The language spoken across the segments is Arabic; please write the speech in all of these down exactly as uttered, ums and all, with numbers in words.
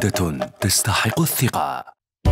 جودة تستحق الثقة.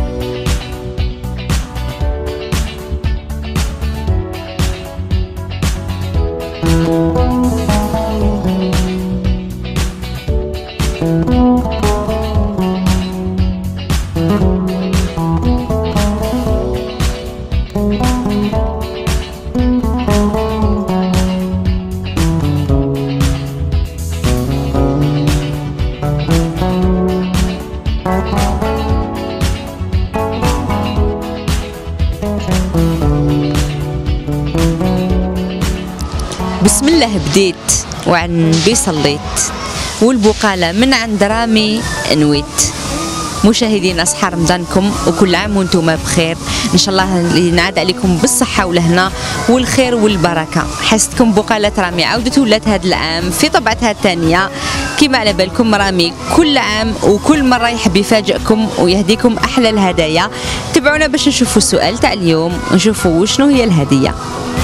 بسم الله بديت وعن بي صليت والبقالة من عند رامي نويت. مشاهدينا صحة رمضانكم وكل عام وانتم بخير، ان شاء الله ينعاد عليكم بالصحة والهنا والخير والبركة. حستكم بقالة رامي عودت ولات هذا العام في طبعتها الثانية. كما على بالكم رامي كل عام وكل مرة يحب يفاجئكم ويهديكم احلى الهدايا. تابعونا باش نشوفوا السؤال تاع اليوم ونشوفوا شنو هي الهدية.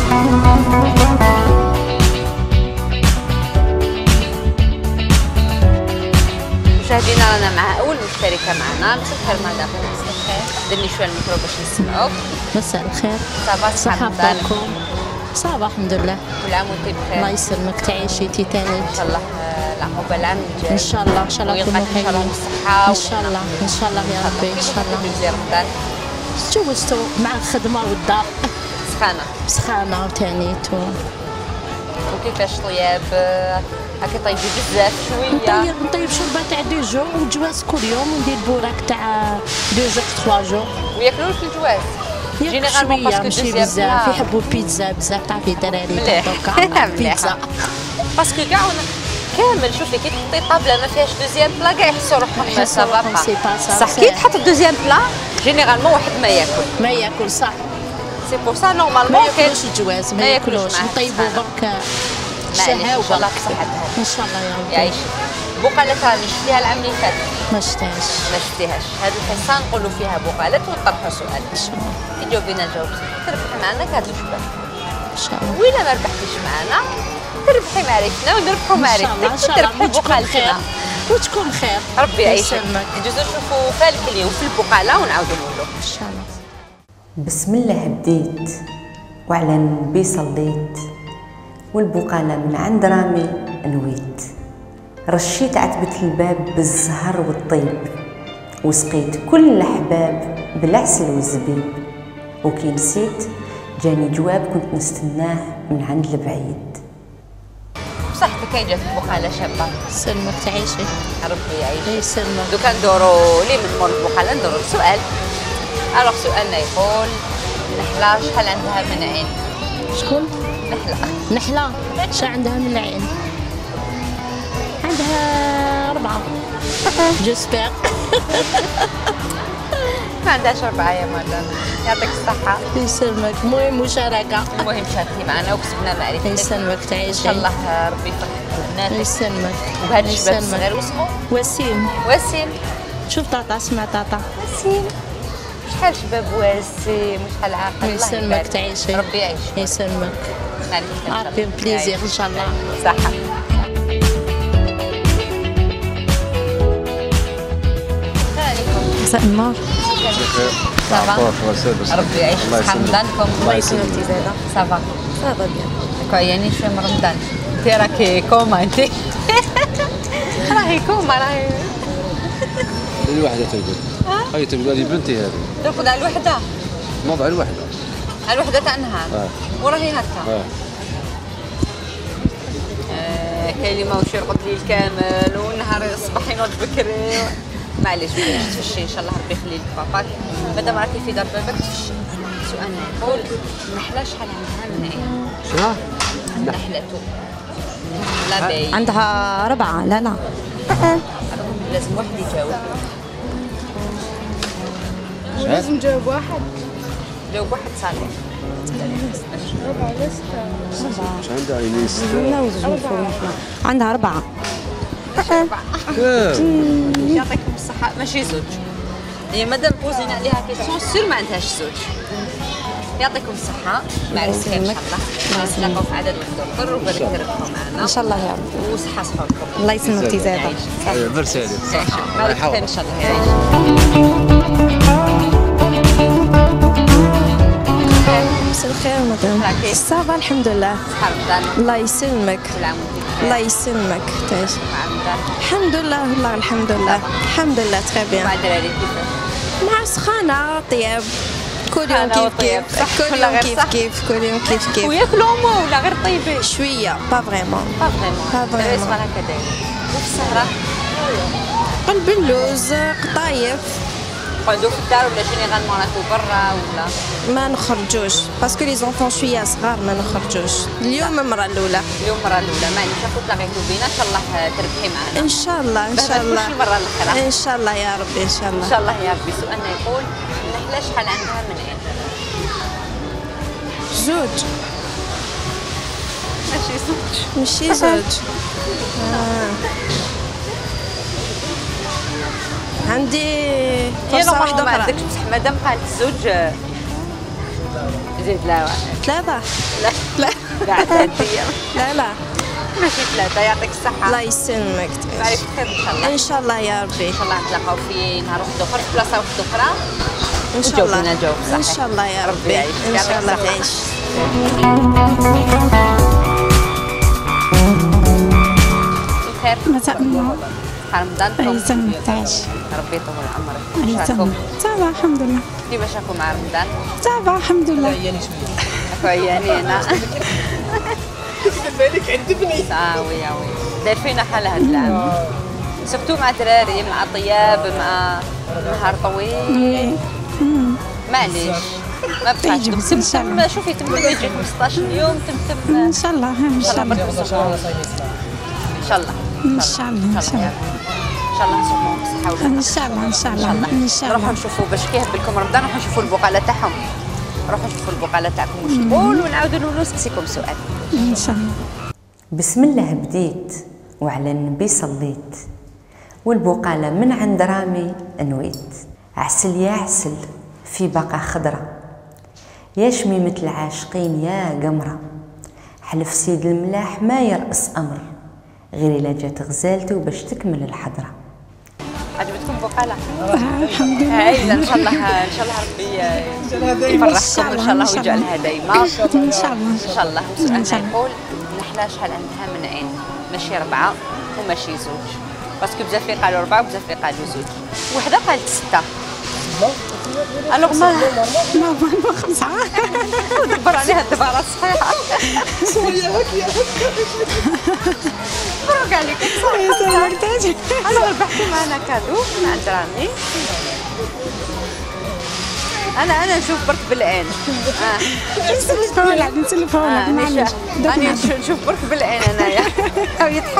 مشاهدينا رانا مع اول مشتركه معنا. مساء الخير مدام. مساء الخير. ديرني شويه الميكرو باش نسمعوك. مساء الخير. صباح صحة فيكم. صباح الحمد لله. كل عام وانت بخير. الله يسلمك تعيشي تيتاني ان شاء الله العقوبه العام الجاي ان شاء الله. ان شاء الله نكونوا حلوين بالصحه ان شاء الله ان شاء الله يا ربي ان شاء الله. كيف رمضان؟ تجوزتو مع الخدمه والدار سخانه سخانه وتانيتو. وكيفاش طياب؟ هاكا طيبي بزاف شويه؟ نطيب نطيب شوربه تاع دو جور وجواز كل يوم وندير بوراك تاع دو جور تخوا جور. وياكلوا في الجواز؟ جينيرالمون باسكو ماشي بزاف يحبوا البيتزا بزاف تعرفي الدراري تاعوكا البيتزا باسكو كاع كامل. شوفي كي تحطي طابله ما فيهاش دوزيام بلا كاع يحسوا روحهم سافا صح. كي تحط الدوزيام بلا جينيرالمون واحد ما ياكل ما ياكل صح. سي بور سا نورمالمون ما ياكلوش الجواز ما ياكلوش نطيبوا برك الشهاوه. ان شاء الله بصحتها ان شاء الله يا ربي يعيشك. بقالة رامي شفتيها العام اللي فات؟ ما شفتهاش ما شفتيهاش. هذه الحصه نقولوا فيها بقالات ونطرحوا سؤال ان شاء الله. كي تجاوبينا الجواب تربحي معنا كهاد الجبال ان شاء الله. وإلا ما ربحتيش معنا تربحي معرفتنا ونربحوا معرفتك وتربحي بقالتنا وتكون خير. ربي يعيشك. ندوزو نشوفوا فالك اليوم في البقاله ونعاودوا نقولوا ان شاء الله. بسم الله بديت وعلى النبي صليت والبقالة من عند رامي نويت. رشيت عتبة الباب بالزهر والطيب وسقيت كل الأحباب بالعسل والزبيب. وكي نسيت جاني جواب كنت نستناه من عند البعيد. بصحتك كي جات البقاله شابه. يسلمك تعيشي. ربي يعيشك. يسلمك. دوكا ندورو لي من مور البقاله ندورو السؤال. الوغ سؤالنا يقول نحلة شحال عندها من عين؟ شكون؟ نحلة. نحلة شحال عندها من عين؟ عندها أربعة. جوسبيغ. ما عندهاش أربعة يا مدام. يعطيك الصحة. يسلمك. المهم مشاركة. المهم شاركتي معنا وكسبنا معرفتك. يسلمك تعيشي. إن شاء الله ربي يفرحك بناتك. يسلمك. وبهذا الشباب الصغير واسمو؟ وسيم. وسيم. شوف طاطا اسمع طاطا. وسيم. شحال شباب وسيم وشحال عاقل. يسلمك تعيشي. ربي يعيشك. يسلمك. عارفين بليزير ان شاء الله. صحة. مساء النور. صافا. ربي يعيشك. صحة رمضانكم. الله يسلمك زاده. صافا. صافا بيان. هكا يعني شويه من رمضان. انت راكي كوما انت. راهي كوما راهي. الوحدة تقول. هاي تقول لي بنتي هذه. ترقد على الوحدة؟ موضع الوحدة. على الوحدة تاع النهار. اه. وراهي هكا. اه. آه كاين اللي ماهوش يرقد الليل كامل والنهار يصبح ينوض بكري. معليش معليش تفشي ان شاء الله ربي يخلي لك باباك. مادام راكي في دار باباك تفشي. سؤالنا يقول النحلة شحال عندها من عين؟ شنو؟ النحلة لا باين. عندها أربعة. لا لا. لازم واحد يجاوب. لازم نجاوب واحد. جاوب واحد صالح. ربعة ولا ستة؟ مش عندها عينين ستة؟ لا وزوج. عندها أربعة. يعطيكم الصحة. ماشي زوج. هي مادام بوزينا عليها كيسيون سير ما عندهاش زوج. يعطيكم الصحة، مع الخير إن شاء الله، نتلاقاو في عدد واحد آخر وبارك تربحوا معنا. إن شاء الله يا رب. وصحة صحابكم. الله يسلمك زاده. مرسي عليك. مع الخير إن شاء الله يعيش. مساء الخير مدام. صافا الحمد لله. صحة رمضان. الله يسلمك. كل عام وانتم بخير. الله يسلمك تعيش. مع رمضان. الحمد لله والله الحمد لله. الحمد لله تخي بيان. مع الدراري كيفاش؟ مع سخانة طياب. كل يوم سخانة كيف وطياب، كيف. صح كل ولا يوم غير كيف صح؟ كيف. كل يوم كيف كيف. وياكلوا هما ولا غير طيبين؟ شوية با فريمون. با فريمون. با الدراري فريمون. صغار هكا دايرين. وفي السهرة قلب اللوز قطايف. نقعدوا في الدار ولا جينيرالمون راكو برا ولا؟ ما نخرجوش باسكو لي زونفون شويه صغار ما نخرجوش. اليوم المره الاولى اليوم المرة الأولى معليش راكو تلاقيتو بينا إن شاء الله تربحي معنا. ان شاء الله ان شاء الله. مش المرة الأخرى. ان شاء الله يا ربي ان شاء الله. إن شاء الله يا ربي. سؤالنا يقول النحلة شحال عندها من عين؟ زوج ماشي زوج. ماشي زوج. آه. عندي فرصه واحده ما اخرى. عندكش بصح مادام قالت الزوج زيد لا واحد. ثلاثه. لا لا بعد هادية لا لا ماشي ثلاثة. يعطيك الصحة. الله يسلمك. معرفة خير إن شاء الله. ان شاء الله يا ربي. إن شاء الله نتلاقاو في نهار واحد آخر في بلاصة واحدة أخرى. ان شاء الله وجاوبينا جواب صحيح. ان شاء الله يا ربي ربي. يعيشك. ان شاء يعطيك الله الصحة. تعيش. بخير. مساء النور. رمضانكم يسلمك تعيش. ربي يطول عمرك. كيفاش راكم؟ يسلمك. صافا الحمد لله. كيفاش راكم مع رمضان؟ صافا الحمد لله. راكو عيانين ها؟ بالك عند ابني. اه وي وي داير فينا حال هذا العام. سبتو مع دراري مع طياب مع نهار طويل. معليش ما بقاش يجي تم إن شاء تم الله. شوفي تم يجي خمسطاش يوم تم تم ان شاء الله ان شاء الله ان شاء الله ان شاء الله ان شاء الله ان شاء الله نصوموا بصحة ولا ان شاء الله ان شاء الله ان شاء نروحوا الله. نشوفوا باش كيهب لكم رمضان نروحوا نشوفوا البقالة تاعهم. نروحوا نشوفوا البقالة تاعكم واش تقول ونعاودوا نولوا نسقسيكم سؤال. ان شاء الله. بسم الله بديت وعلى النبي صليت، والبقالة من عند رامي نويت. عسل يا عسل في بقى خضرة، يا شميمة العاشقين يا قمرة، حلف سيد الملاح ما يرأس أمر، غير إلا جات غزالته باش تكمل الحضرة. عجبتكم البقالة؟ آه، الحمد لله. هايلة. ان شاء الله ان شاء الله ربي يفرحكم ان شاء الله ويجعلها دايما ان شاء الله. ان شاء الله. إن شاء سؤالنا الله. يقول النحلة شحال عندها من عين؟ ماشي ربعة وماشي زوج، باسكو بزاف قالوا ربعة وبزاف قالوا زوج، وحدة قالت ستة. الوغ ما ما ما خمسة. دبر عليها الدبارة الصحيحة. مبروك عليك. يسلمك تعيش. الوغ ربحتي معنا كادو من عند رامي. انا انا نشوف برك بالعين. اه نسلفها لك نسلفها لك معليش. راني نشوف برك بالعين انايا. هاو يضحك.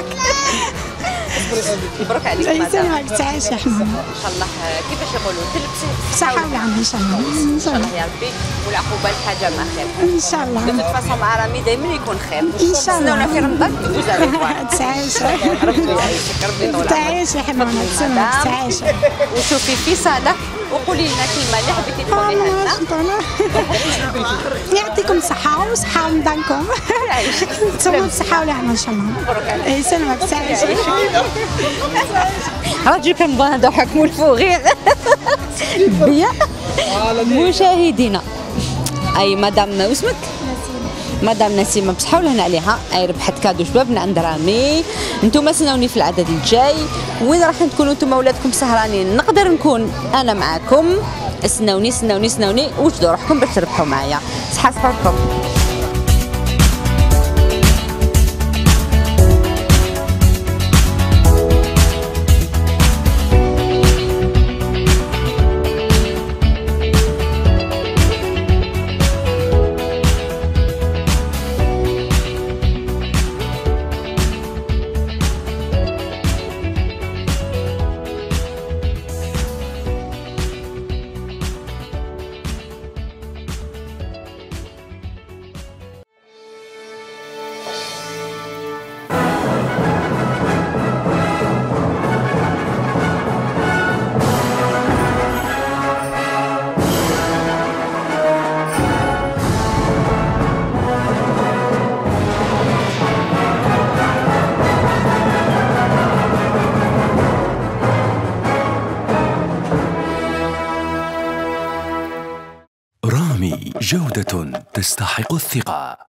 مبروك عليك مدام. يسلمك تعيش يا حمام. ان شاء الله كيفاش يقولوا تلبسي صحة والعافية ان شاء الله. ان ان شاء شاء الله. الله يا ربي، والعقوبه الحاجه ما خير. ان شاء دو الله. توت فاصون مع رامي دائما يكون خير. إن شاء الله. نستناونا في رمضان وزاروا. تعيش. ربي يعيشك ربي يطول تعيش يا حمام. تسلمك تعيش. وشوفي في صالة وقولي لنا كلمة اللي حبيتي تقوليها لنا. يعطيكم صحة وصحة رمضانكم. يعيشك. تسلموا بصحة والعافية ان شاء الله. مبروك عليك. يسلمك تعيش. راجل كان بغا هذا حكموا الفوغير. بيا مشاهدينا اي مدام واسمك؟ مدام نسيمه بصحه ولهنا عليها. اي ربحت كادو شباب من عند رامي. نتوما سناوني في العدد الجاي وين راح تكونوا نتوما ولادكم سهرانين نقدر نكون انا معاكم. سناوني سناوني سناوني وجدوا روحكم باش تربحوا معايا. صحه صحتكم. جودة تستحق الثقة.